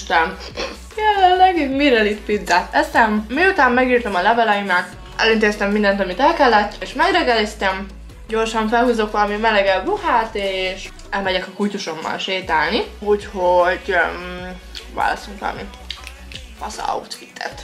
Isten! Jelenleg Mirelit pizzát eszem. Miután megírtam a leveleimet, elintéztem mindent, amit el kellett, és megregeliztem. Gyorsan felhúzok valami melegebb ruhát, és elmegyek a kutyusommal sétálni. Úgyhogy válaszunk valami fasz outfitet.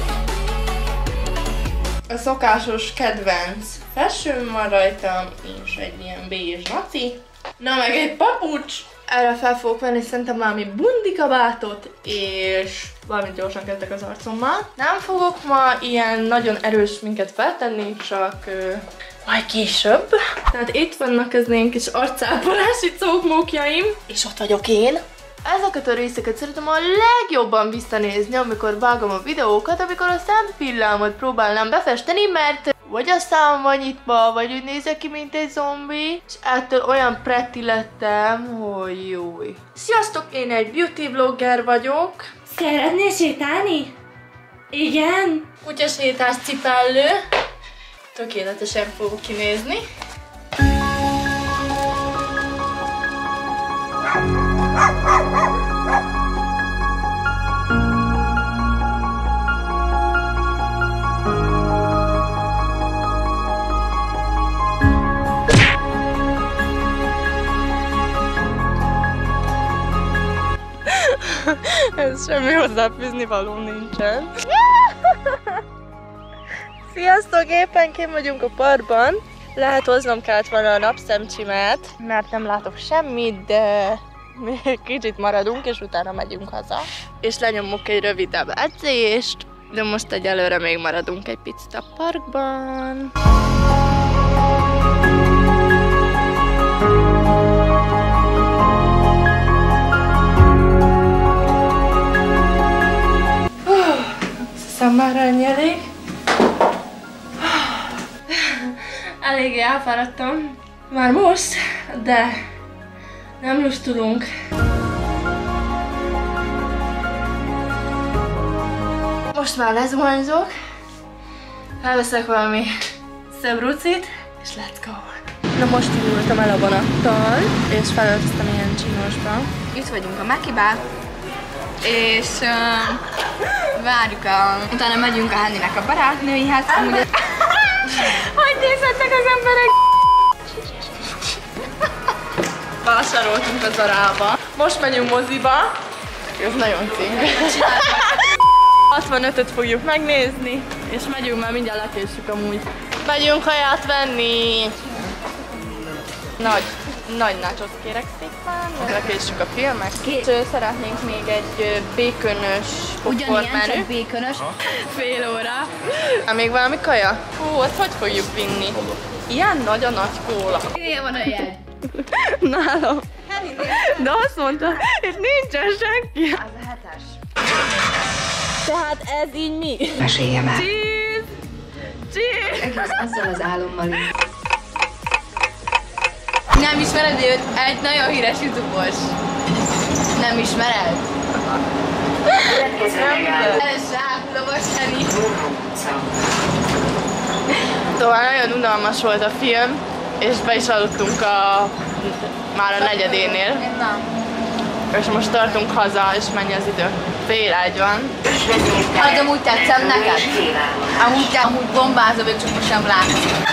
A szokásos kedvenc fashion van rajtam, és egy ilyen bézs naci. Na meg egy papucs! Erre fel fogok venni szerintem valami bundikabátot, és valamit gyorsan kezdek az arcommal. Nem fogok ma ilyen nagyon erős minket feltenni, csak majd később. Tehát itt vannak az én kis arcápolási cókmókjaim, és ott vagyok én. Ezeket a részeket szeretem a legjobban visszanézni, amikor vágom a videókat, amikor a szempillámat próbálnám befesteni, mert vagy a szám van nyitva, vagy úgy nézek ki, mint egy zombi, és ettől olyan pretty lettem, hogy jój. Sziasztok, én egy beauty vlogger vagyok. Szeretnél sétálni? Igen? Kutyasétás cipellő. Tökéletesen fogok kinézni. Ez semmi hozzáfűzni való nincsen. Sziasztok! Éppen kint vagyunk a parkban. Lehet hoznom kellett volna a napszemcsimet, mert nem látok semmit, de még kicsit maradunk, és utána megyünk haza. És lenyomok egy rövidebb edzést, de most egyelőre még maradunk egy picit a parkban. Már ennyi elég. Eléggé elfáradtam már most, de nem lustulunk. Most már lezuhanyzok, felveszek valami szebb rucit, és let's go! Na most indultam el a vonattal, és felöltöztem ilyen csinosba. Itt vagyunk a Mekiben, és várjuk utána megyünk a Henninek a barátnőihez. Hogy nézhetnek az emberek? Vásároltunk a Zarába. Most megyünk moziba. Ez nagyon cink. 65-öt fogjuk megnézni, és megyünk, mert mindjárt lekésük amúgy. Megyünk haját venni. Nagy nachos kérek szépen, lekésük a filmek. Szeretnénk még egy békönös popcorn menü. Csak békönös. Fél óra. Még valami kaja? Hú, azt hogy fogjuk vinni? Ilyen nagy a nagy kóla. Ilyen van a jegy. Nálam. De azt mondta, és nincsen senki. Az a 7-es. Tehát ez így mi? Meséljem el. Cheese! Cheese! Egész azzal az álommal is. Nem ismered őt? Egy nagyon híres youtubos. Nem ismered? Ez zsáklobos Henni. Szóval nagyon unalmas volt a film, és be is aludtunk már a negyedénél. És most tartunk haza, és mennyi az idő? Fél egy van. Az amúgy tetszem neked? Amúgy bombázom, csak most sem látom.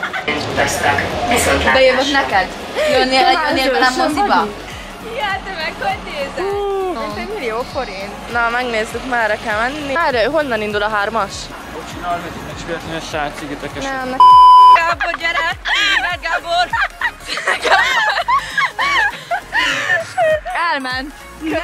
Bejövök neked? Jönnél velem moziba? Ja, te meg hogy nézel? Ez 1 millió forint. Na, megnézzük, merre kell menni. Merre? Honnan indul a 3-as? Bocsánat, nincs véletlenül a srác szigetekes. Nem. Gábor, gyere! Meg Gábor! Elment!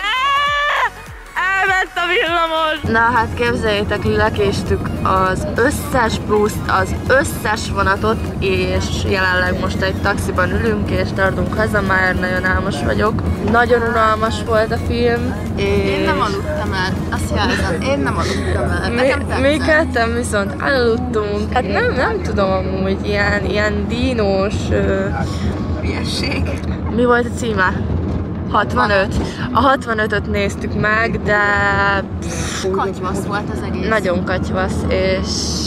Elment a villamos! Na hát képzeljétek, lekéstük az összes buszt, az összes vonatot, és jelenleg most egy taxiban ülünk, és tartunk haza, már nagyon álmos vagyok. Nagyon unalmas volt a film, és... Én nem aludtam el, azt jelzem, én nem aludtam el, nekem tetszett. Mi ketten viszont elaludtunk, hát nem tudom amúgy, ilyen dínós... Hülyesség. Mi volt a címe? 65. A 65-öt néztük meg, de... Katyvasz volt az egész. Nagyon katyvasz, és...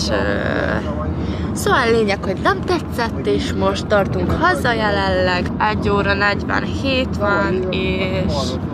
Szóval lényeg, hogy nem tetszett, és most tartunk haza jelenleg. 1 óra 47 van, és